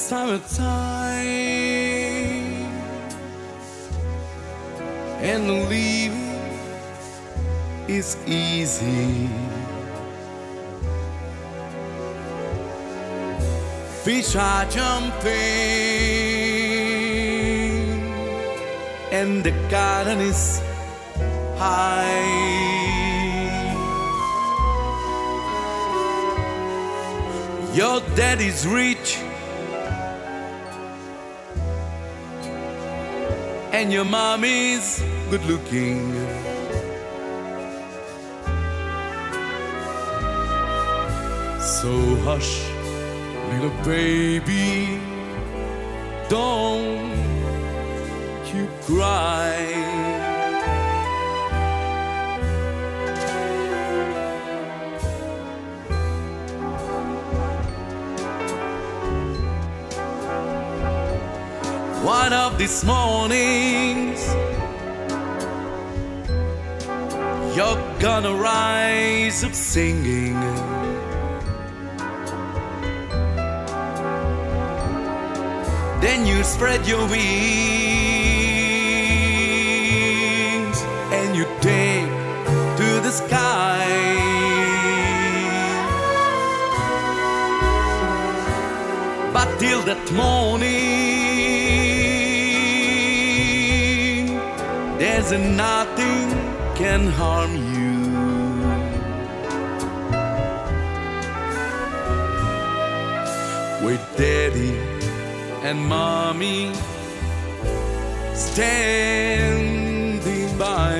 summertime and living is easy. Fish are jumping and the garden is high. Your daddy's rich and your mommy's good looking. So hush, little baby, don't you cry. One of these mornings you're gonna rise up singing. Then you spread your wings and you take to the sky. But till that morning, there's nothing can harm you. With daddy and mommy standing by.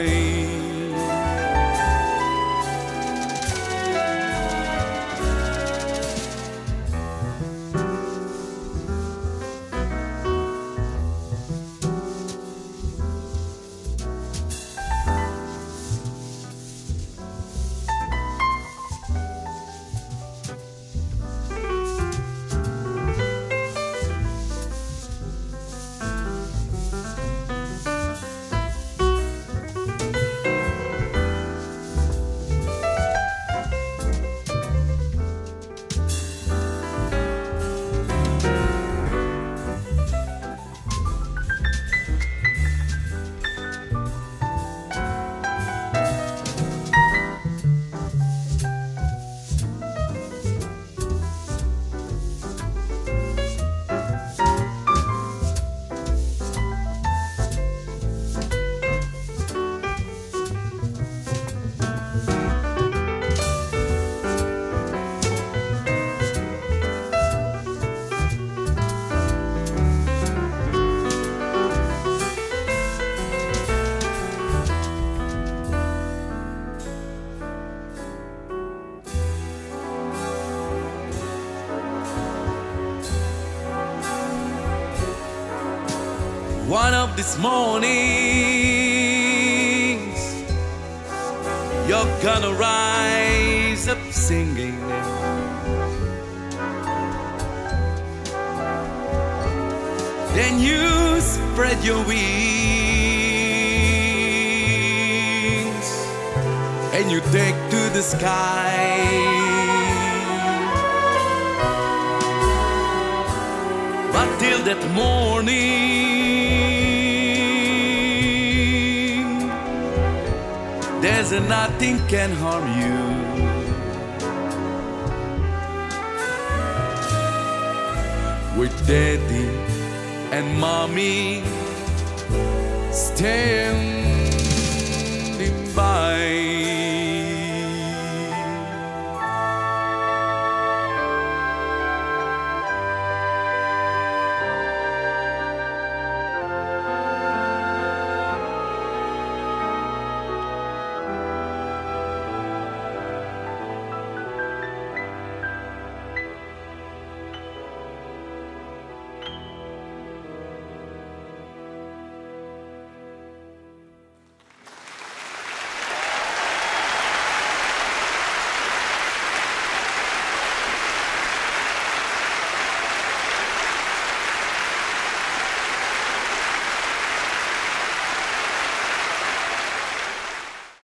One of these mornings you're gonna rise up singing. Then you spread your wings and you take to the sky. But till that morning, there's nothing can harm you. With daddy and mommy stand